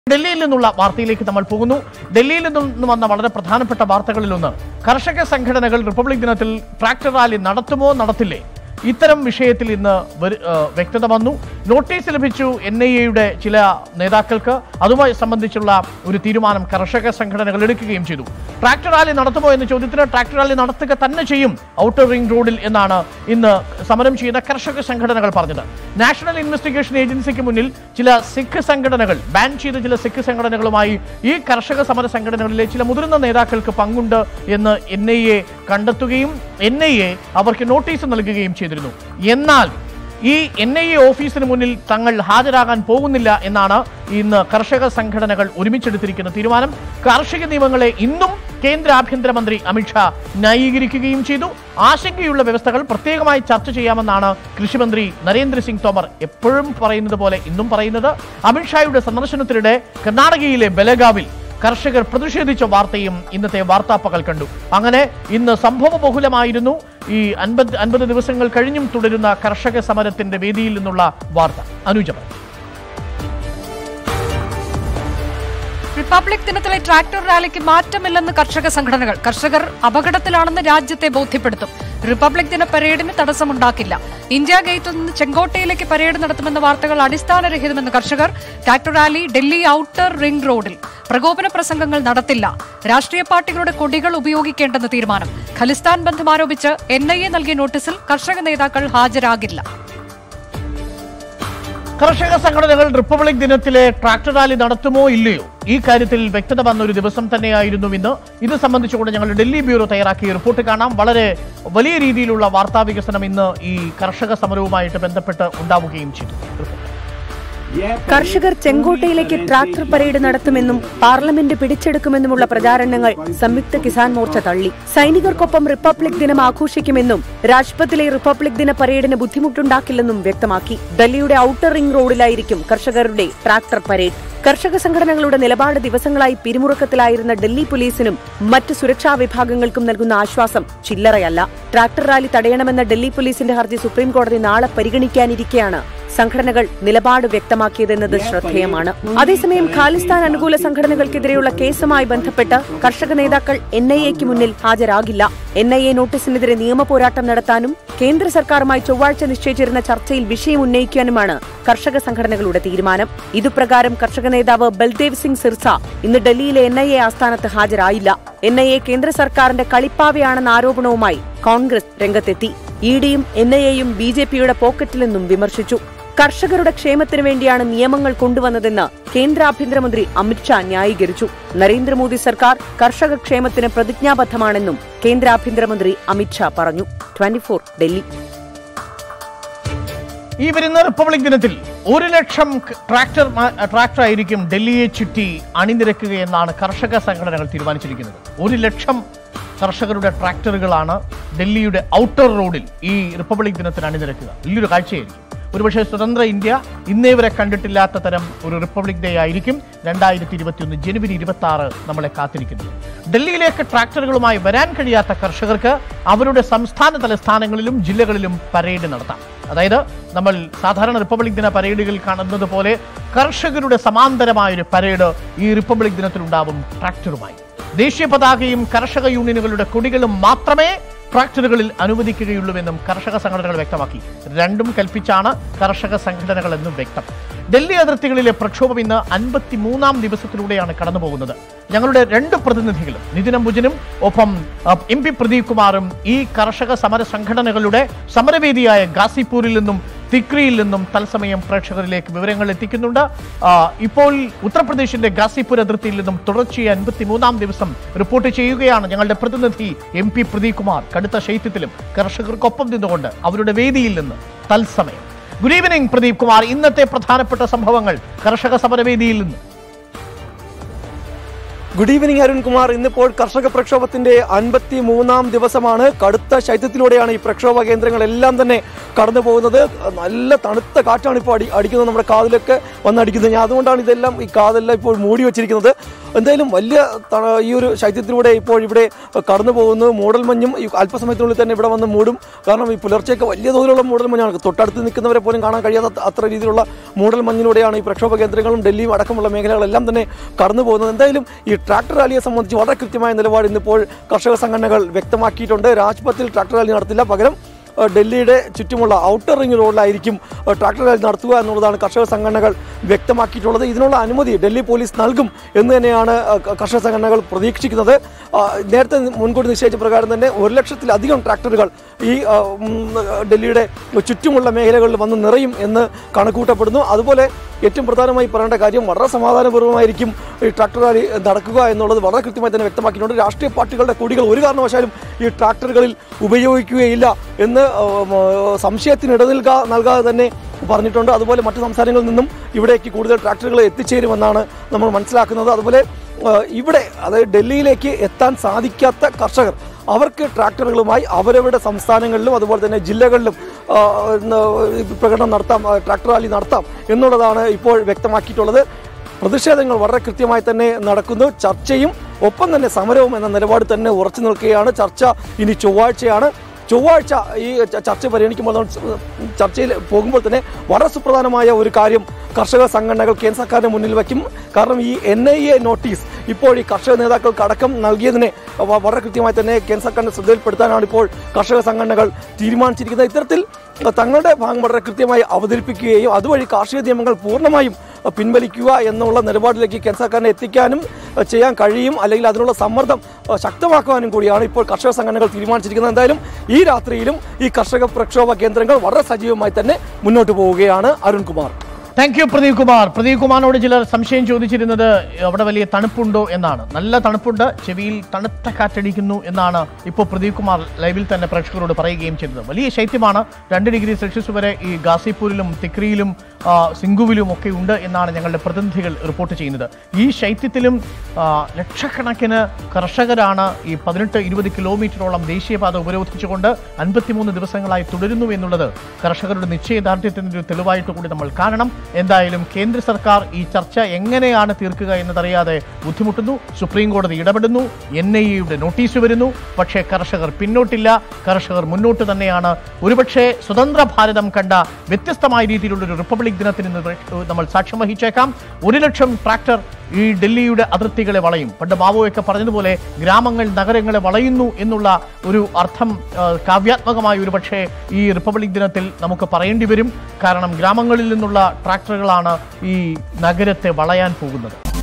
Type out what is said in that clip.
ഡൽഹിയിൽ നിന്നുള്ള വാർത്തയിലേക്ക് നമ്മൾ പോകുന്നു. ഡൽഹിയിൽ നിന്ന് വന്ന വളരെ പ്രധാനപ്പെട്ട വാർത്തകളിലൊന്ന്, കർഷക സംഘടനകൾ റിപ്പബ്ലിക് ദിനത്തിൽ ട്രാക്ടർ റാലി നടത്തുമോ നടത്തില്ലേ? ഇത്തരം വിഷയത്തിൽ ഇന്ന് വ്യക്തത വന്നു. നോട്ടീസ് ലഭിച്ചു NIA-യുടെ ചില നേതാക്കൾക്ക്. അതുമായി സംബന്ധിച്ചുള്ള ഒരു തീരുമാനം കർഷക സംഘടനകൾ എടുക്കുകയും ചെയ്തു. ട്രാക്ടർ റാലി നടത്തുമോ എന്ന ചോദ്യത്തിന് ട്രാക്ടർ റാലി നടത്തുക തന്നെ ചെയ്യും ഔട്ടർ റിംഗ് റോഡിൽ എന്നാണ് ഇന്ന് സമരം ചെയ്യുന്ന കർഷക സംഘടനകൾ പറഞ്ഞത്. നാഷണൽ ഇൻവെസ്റ്റിഗേഷൻ ഏജൻസിക്ക് മുന്നിൽ ചില സിഖ് സംഘടനകൾ, ബാൻ ചെയ്ത ചില സിഖ് സംഘടനകളുമായി ഈ കർഷക സമര സംഘടനകളിലെ ചില മുതിർന്ന നേതാക്കൾക്ക് പങ്കുണ്ട് എന്ന് NIA കണ്ടെത്തുകയും NIA അവർക്ക് നോട്ടീസ് നൽകുകയും ചെയ്തിരുന്നു. എന്നാൽ ഈ NIA ഓഫീസിന് മുന്നിൽ തങ്ങൾ ഹാജരാകാൻ പോകുന്നില്ല എന്നാണ് ഇന്ന് കർഷക സംഘടനകൾ ഒരുമിച്ചെടുത്തിരിക്കുന്ന തീരുമാനം. കാർഷിക നിയമങ്ങളെ ഇന്നും കേന്ദ്ര ആഭ്യന്തരമന്ത്രി അമിത്ഷാ ന്യായീകരിക്കുകയും ചെയ്തു. ആശങ്കയുള്ള വ്യവസ്ഥകൾ പ്രത്യേകമായി ചർച്ച ചെയ്യാമെന്നാണ് കൃഷിമന്ത്രി നരേന്ദ്രസിംഗ് തോമർ എപ്പോഴും പറയുന്നത് പോലെ ഇന്നും പറയുന്നത്. അമിത്ഷായുടെ സന്ദർശനത്തിനിടെ കർണാടകയിലെ ബലഗാവിൽ കർഷകർ പ്രതിഷേധിച്ച വാർത്തയും ഇന്നത്തെ വാർത്താപ്പകൽ കണ്ടു. അങ്ങനെ ഇന്ന് സംഭവബഹുലമായിരുന്നു ഈ 50 ദിവസങ്ങൾ കഴിഞ്ഞും തുടരുന്ന കർഷക സമരത്തിന്റെ വേദിയിൽ നിന്നുള്ള വാർത്ത. അനുജ, റിപ്പബ്ലിക് ദിനത്തിലെ ട്രാക്ടർ റാലിക്ക് മാറ്റമില്ലെന്ന് കർഷക സംഘടനകൾ. കർഷകർ അപകടത്തിലാണെന്ന് രാജ്യത്തെ ബോധ്യപ്പെടുത്തും. റിപ്പബ്ലിക് ദിന പരേഡിന് തടസ്സമുണ്ടാക്കില്ല. ഇന്ത്യ ഗേറ്റിൽ നിന്ന് ചെങ്കോട്ടയിലേക്ക് പരേഡ് നടത്തുമെന്ന വാർത്തകൾ അടിസ്ഥാനരഹിതമെന്ന് കർഷകർ. Tractor rally Delhi outer ring റോഡിൽ. പ്രകോപന പ്രസംഗങ്ങൾ നടത്തില്ല. രാഷ്ട്രീയ പാർട്ടികളുടെ കൊടികൾ ഉപയോഗിക്കേണ്ടെന്ന് തീരുമാനം. ഖലിസ്ഥാൻ ബന്ധം ആരോപിച്ച് NIA നൽകിയ നോട്ടീസിൽ കർഷക നേതാക്കൾ ഹാജരാകില്ല. കർഷക സംഘടനകൾ റിപ്പബ്ലിക് ദിനത്തിലെ ട്രാക്ടർ റാലി നടത്തുമോ ഇല്ലയോ ഈ കാര്യത്തിൽ വ്യക്തത വന്ന ഒരു ദിവസം തന്നെയായിരുന്നു ഇന്ന്. ഇത് സംബന്ധിച്ചുകൊണ്ട് ഞങ്ങൾ ഡൽഹി ബ്യൂറോ തയ്യാറാക്കിയ റിപ്പോർട്ട് കാണാം. വളരെ വലിയ രീതിയിലുള്ള വാർത്താ വികസനം ഇന്ന് ഈ കർഷക സമരവുമായിട്ട് ബന്ധപ്പെട്ട് ഉണ്ടാവുകയും ചെയ്തു. കർഷകർ ചെങ്കോട്ടയിലേക്ക് ട്രാക്ടർ പരേഡ് നടത്തുമെന്നും പാർലമെന്റ് പിടിച്ചെടുക്കുമെന്നുമുള്ള പ്രചാരണങ്ങൾ സംയുക്ത കിസാൻ മോർച്ച തള്ളി. സൈനികർക്കൊപ്പം റിപ്പബ്ലിക് ദിനം ആഘോഷിക്കുമെന്നും രാജ്പഥിലെ റിപ്പബ്ലിക് ദിന പരേഡിന് ബുദ്ധിമുട്ടുണ്ടാക്കില്ലെന്നും വ്യക്തമാക്കി. ഡൽഹിയുടെ ഔട്ടർ റിംഗ് റോഡിലായിരിക്കും കർഷകരുടെ ട്രാക്ടർ പരേഡ്. കർഷക സംഘടനകളുടെ നിലപാട് ദിവസങ്ങളായി പിരിമുറുക്കത്തിലായിരുന്ന ഡൽഹി പോലീസിനും മറ്റ് സുരക്ഷാ വിഭാഗങ്ങൾക്കും നൽകുന്ന ആശ്വാസം ചില്ലറയല്ല. ട്രാക്ടർ റാലി തടയണമെന്ന ഡൽഹി പോലീസിന്റെ ഹർജി സുപ്രീംകോടതി നാളെ പരിഗണിക്കാനിരിക്കെയാണ് സംഘടനകൾ നിലപാട് വ്യക്തമാക്കിയതെന്നത് ശ്രദ്ധേയമാണ്. അതേസമയം ഖാലിസ്ഥാൻ അനുകൂല സംഘടനകൾക്കെതിരെയുള്ള കേസുമായി ബന്ധപ്പെട്ട് കർഷക നേതാക്കൾ NIA-ക്ക് മുന്നിൽ ഹാജരാകില്ല. NIA നോട്ടീസിനെതിരെ നിയമ പോരാട്ടം നടത്താനും കേന്ദ്ര സർക്കാരുമായി ചൊവ്വാഴ്ച നിശ്ചയിച്ചിരുന്ന ചർച്ചയിൽ വിഷയം ഉന്നയിക്കാനുമാണ് കർഷക സംഘടനകളുടെ തീരുമാനം. ഇതുപ്രകാരം കർഷക നേതാവ് ബൽദേവ് സിംഗ് സിർസ ഇന്ന് ഡൽഹിയിലെ NIA ആസ്ഥാനത്ത് ഹാജരായില്ല. NIA കേന്ദ്ര സർക്കാരിന്റെ കളിപ്പാവയാണെന്ന ആരോപണവുമായി കോൺഗ്രസ് രംഗത്തെത്തി. ED-യും NIA-യും BJP-യുടെ പോക്കറ്റിലെന്നും വിമർശിച്ചു. കർഷകരുടെ ക്ഷേമത്തിനു വേണ്ടിയാണ് നിയമങ്ങൾ കൊണ്ടുവന്നതെന്ന് കേന്ദ്ര ആഭ്യന്തരമന്ത്രി അമിത്ഷാ ന്യായീകരിച്ചു. നരേന്ദ്രമോദി സർക്കാർ കർഷക ക്ഷേമത്തിന് പ്രതിജ്ഞാബദ്ധമാണെന്നും കേന്ദ്ര ആഭ്യന്തരമന്ത്രി അമിത്ഷാ പറഞ്ഞു. 24 ഡൽഹി. ഈ വരുന്ന റിപ്പബ്ലിക് ദിനത്തിൽ 1 ലക്ഷം ട്രാക്ടർ ആയിരിക്കും ഡൽഹിയെ ചുറ്റി അണിനിരക്കുകയെന്നാണ് കർഷക സംഘടനകൾ തീരുമാനിച്ചിരിക്കുന്നത്. 1 ലക്ഷം കർഷകരുടെ ട്രാക്ടറുകളാണ് ഡൽഹിയുടെ ഔട്ടർ റോഡിൽ ഈ റിപ്പബ്ലിക് ദിനത്തിന് അണിനിരക്കുക. വലിയൊരു കാഴ്ചയായിരിക്കും. ഒരുപക്ഷെ സ്വതന്ത്ര ഇന്ത്യ ഇന്നേ വരെ കണ്ടിട്ടില്ലാത്ത തരം ഒരു റിപ്പബ്ലിക് ഡേ ആയിരിക്കും 2021 ജനുവരി 26 നമ്മളെ കാത്തിരിക്കുന്നത്. ഡൽഹിയിലേക്ക് ട്രാക്ടറുകളുമായി വരാൻ കഴിയാത്ത കർഷകർക്ക് അവരുടെ സംസ്ഥാന തലസ്ഥാനങ്ങളിലും ജില്ലകളിലും പരേഡ് നടത്താം. അതായത് നമ്മൾ സാധാരണ റിപ്പബ്ലിക് ദിന പരേഡുകൾ കാണുന്നത് പോലെ കർഷകരുടെ സമാന്തരമായൊരു പരേഡ് ഈ റിപ്പബ്ലിക് ദിനത്തിലുണ്ടാവും. ട്രാക്ടറുമായി ദേശീയ പതാകയും കർഷക യൂണിയനുകളുടെ കൊടികളും മാത്രമേ ട്രാക്ടറുകളിൽ അനുവദിക്കുകയുള്ളൂവെന്നും കർഷക സംഘടനകൾ വ്യക്തമാക്കി. രണ്ടും കൽപ്പിച്ചാണ് കർഷക സംഘടനകൾ എന്നും വ്യക്തം. ഡൽഹി അതിർത്തികളിലെ പ്രക്ഷോഭം ഇന്ന് 53ാം ദിവസത്തിലൂടെയാണ് കടന്നുപോകുന്നത്. ഞങ്ങളുടെ 2 പ്രതിനിധികളും നിതിൻ അംബുജനും ഒപ്പം MP പ്രദീപ് കുമാറും ഈ കർഷക സമര സംഘടനകളുടെ സമരവേദിയായ ഗാസിപൂരിൽ നിന്നും തിക്രിയിൽ നിന്നും തത്സമയം പ്രേക്ഷകരിലേക്ക് വിവരങ്ങൾ എത്തിക്കുന്നുണ്ട്. ഇപ്പോൾ ഉത്തർപ്രദേശിന്റെ ഗാസിപൂർ അതിർത്തിയിൽ നിന്നും തുടർച്ചയായി 53ാം ദിവസം റിപ്പോർട്ട് ചെയ്യുകയാണ് ഞങ്ങളുടെ പ്രതിനിധി MP പ്രദീപ് കുമാർ. കടുത്ത ശൈത്യത്തിലും കർഷകർക്കൊപ്പം നിന്നുകൊണ്ട് അവരുടെ വേദിയിൽ നിന്ന് തത്സമയം. ഗുഡ് ഈവനിംഗ് പ്രദീപ് കുമാർ, ഇന്നത്തെ പ്രധാനപ്പെട്ട സംഭവങ്ങൾ കർഷക സമരവേദിയിൽ നിന്ന്. Good evening Arunkumar. ഇന്നിപ്പോൾ കർഷക പ്രക്ഷോഭത്തിന്റെ 53ാം ദിവസമാണ്. കടുത്ത ശൈത്യത്തിലൂടെയാണ് ഈ പ്രക്ഷോഭ കേന്ദ്രങ്ങളെല്ലാം തന്നെ കടന്നു പോകുന്നത്. നല്ല തണുത്ത കാറ്റാണ് ഇപ്പോൾ അടിക്കുന്നത്, നമ്മുടെ കാതിലൊക്കെ വന്നടിക്കുന്നത്. അതുകൊണ്ടാണ് ഇതെല്ലാം ഈ കാതെല്ലാം ഇപ്പോൾ മൂടി വെച്ചിരിക്കുന്നത്. എന്തായാലും വലിയ ഈ ഒരു ശൈത്യത്തിലൂടെ ഇപ്പോൾ ഇവിടെ കടന്നു പോകുന്നു. മൂടൽമഞ്ഞും ഈ അല്പസമയത്തിനുള്ളിൽ തന്നെ ഇവിടെ വന്ന് മൂടും. കാരണം ഈ പുലർച്ചയൊക്കെ വലിയ തോതിലുള്ള മൂടൽമഞ്ഞാണ്. തൊട്ടടുത്ത് നിൽക്കുന്നവരെ പോലും കാണാൻ കഴിയാത്ത അത്ര രീതിയിലുള്ള മൂടൽമഞ്ഞിലൂടെയാണ് ഈ പ്രക്ഷോഭ കേന്ദ്രങ്ങളും ഡൽഹിയും അടക്കമുള്ള മേഖലകളെല്ലാം തന്നെ കടന്നു പോകുന്നത്. എന്തായാലും ഈ ട്രാക്ടർ റാലിയെ സംബന്ധിച്ച് വളരെ കൃത്യമായ നിലപാട് ഇന്നിപ്പോൾ കർഷക സംഘടനകൾ വ്യക്തമാക്കിയിട്ടുണ്ട്. രാജ്പഥിൽ ട്രാക്ടർ റാലി നടത്തില്ല, പകരം ഡൽഹിയുടെ ചുറ്റുമുള്ള ഔട്ടർ റിംഗ് റോഡിലായിരിക്കും ട്രാക്ടർ റാലി നടത്തുക എന്നുള്ളതാണ് കർഷക സംഘടനകൾ വ്യക്തമാക്കിയിട്ടുള്ളത്. ഇതിനുള്ള അനുമതി ഡൽഹി പോലീസ് നൽകും എന്ന് തന്നെയാണ് കർഷക സംഘടനകൾ പ്രതീക്ഷിക്കുന്നത്. നേരത്തെ മുൻകൂട്ടി നിശ്ചയിച്ച പ്രകാരം തന്നെ 1,00,000-ലധികം ട്രാക്ടറുകൾ ഈ ഡൽഹിയുടെ ചുറ്റുമുള്ള മേഖലകളിൽ വന്ന് നിറയും എന്ന് കണക്കൂട്ടപ്പെടുന്നു. അതുപോലെ ഏറ്റവും പ്രധാനമായി പറയേണ്ട കാര്യം വളരെ സമാധാനപൂർവ്വമായിരിക്കും ഈ ട്രാക്ടർ റാലി നടക്കുക എന്നുള്ളത് വളരെ കൃത്യമായി തന്നെ വ്യക്തമാക്കിയിട്ടുണ്ട്. രാഷ്ട്രീയ പാർട്ടികളുടെ കൊടികൾ ഒരു കാരണവശാലും ഈ ട്രാക്ടറുകളിൽ ഉപയോഗിക്കുകയില്ല എന്ന് സംശയത്തിനിട നൽകാതെ തന്നെ പറഞ്ഞിട്ടുണ്ട്. അതുപോലെ മറ്റു സംസ്ഥാനങ്ങളിൽ നിന്നും ഇവിടേക്ക് കൂടുതൽ ട്രാക്ടറുകൾ എത്തിച്ചേരുമെന്നാണ് നമ്മൾ മനസ്സിലാക്കുന്നത്. അതുപോലെ ഇവിടെ അതായത് ഡൽഹിയിലേക്ക് എത്താൻ സാധിക്കാത്ത കർഷകർ അവർക്ക് ട്രാക്ടറുകളുമായി അവരവരുടെ സംസ്ഥാനങ്ങളിലും അതുപോലെ തന്നെ ജില്ലകളിലും പ്രകടനം നടത്താം, ട്രാക്ടർ റാലി നടത്താം എന്നുള്ളതാണ് ഇപ്പോൾ വ്യക്തമാക്കിയിട്ടുള്ളത്. പ്രതിഷേധങ്ങൾ വളരെ കൃത്യമായി തന്നെ നടക്കുന്നു. ചർച്ചയും ഒപ്പം തന്നെ സമരവും എന്ന നിലപാട് തന്നെ ഉറച്ചു നിൽക്കുകയാണ്. ചർച്ച ഇനി ചൊവ്വാഴ്ചയാണ്. ചൊവ്വാഴ്ച ഈ ചർച്ച പരിഗണിക്കുമ്പോൾ ചർച്ചയിൽ പോകുമ്പോൾ തന്നെ വളരെ സുപ്രധാനമായ ഒരു കാര്യം കർഷക സംഘടനകൾ കേന്ദ്ര സർക്കാരിന് മുന്നിൽ വയ്ക്കും. കാരണം ഈ NIA നോട്ടീസ് ഇപ്പോൾ ഈ കർഷക നേതാക്കൾക്ക് അടക്കം നൽകിയതിനെ വളരെ കൃത്യമായി തന്നെ കേന്ദ്ര സർക്കാരിന്റെ ശ്രദ്ധയിൽപ്പെടുത്താനാണ് ഇപ്പോൾ കർഷക സംഘടനകൾ തീരുമാനിച്ചിരിക്കുന്നത്. ഇത്തരത്തിൽ തങ്ങളുടെ ഭാഗം വളരെ കൃത്യമായി അവതരിപ്പിക്കുകയും അതുവഴി കാർഷിക നിയമങ്ങൾ പൂർണ്ണമായും പിൻവലിക്കുക എന്നുള്ള നിലപാടിലേക്ക് കേന്ദ്ര സർക്കാരിനെ എത്തിക്കാനും ചെയ്യാൻ കഴിയും. അല്ലെങ്കിൽ അതിനുള്ള സമ്മർദ്ദം ശക്തമാക്കുവാനും കൂടിയാണ് ഇപ്പോൾ കർഷക സംഘടനകൾ തീരുമാനിച്ചിരിക്കുന്നത്. എന്തായാലും ഈ രാത്രിയിലും ഈ കർഷക പ്രക്ഷോഭ കേന്ദ്രങ്ങൾ വളരെ സജീവമായി തന്നെ മുന്നോട്ട് പോവുകയാണ്. അരുൺകുമാർ. Thank you Pradeep Kumar. പ്രദീപ് കുമാറിനോട് ചിലർ സംശയം ചോദിച്ചിരുന്നത് അവിടെ വലിയ തണുപ്പുണ്ടോ എന്നാണ്. നല്ല തണുപ്പുണ്ട്, ചെവിയിൽ തണുത്ത കാറ്റടിക്കുന്നു എന്നാണ് ഇപ്പോൾ പ്രദീപ് കുമാർ ലൈവിൽ തന്നെ പ്രേക്ഷകരോട് പറയുകയും ചെയ്തത്. വലിയ ശൈത്യമാണ്. 2 ഡിഗ്രി സെൽഷ്യസ് വരെ ഈ ഗാസിപൂരിലും തിക്രിയിലും സിംഗുവിലും ഒക്കെ ഉണ്ട് എന്നാണ് ഞങ്ങളുടെ പ്രതിനിധികൾ റിപ്പോർട്ട് ചെയ്യുന്നത്. ഈ ശൈത്യത്തിലും ലക്ഷക്കണക്കിന് കർഷകരാണ് ഈ 18-20 കിലോമീറ്ററോളം ദേശീയപാത ഉപരോധിച്ചുകൊണ്ട് 53 ദിവസങ്ങളായി തുടരുന്നു എന്നുള്ളത് കർഷകരുടെ നിശ്ചയദാർഢ്യത്തിൻ്റെ ഒരു തെളിവായിട്ട് കൂടി നമ്മൾ കാണണം. എന്തായാലും കേന്ദ്ര സർക്കാർ ഈ ചർച്ച എങ്ങനെയാണ് തീർക്കുക എന്നതറിയാതെ ബുദ്ധിമുട്ടുന്നു. സുപ്രീം കോടതി ഇടപെടുന്നു, NIA-യുടെ നോട്ടീസ് വരുന്നു. പക്ഷേ കർഷകർ പിന്നോട്ടില്ല, കർഷകർ മുന്നോട്ട് തന്നെയാണ്. ഒരുപക്ഷെ സ്വതന്ത്ര ഭാരതം കണ്ട വ്യത്യസ്തമായ രീതിയിലുള്ളൊരു റിപ്പബ്ലിക് ദിനത്തിന് നമ്മൾ സാക്ഷ്യം വഹിച്ചേക്കാം. 1,00,000 ട്രാക്ടർ ഈ ഡൽഹിയുടെ അതിർത്തികളെ വളയും. പണ്ട് ബാബുവൊക്കെ പറഞ്ഞതുപോലെ ഗ്രാമങ്ങൾ നഗരങ്ങളെ വളയുന്നു എന്നുള്ള ഒരു അർത്ഥം കാവ്യാത്മകമായ ഒരു പക്ഷേ ഈ റിപ്പബ്ലിക് ദിനത്തിൽ നമുക്ക് പറയേണ്ടി വരും. കാരണം ഗ്രാമങ്ങളിൽ നിന്നുള്ള ട്രാക്ടറുകളാണ് ഈ നഗരത്തെ വളയാൻ പോകുന്നത്.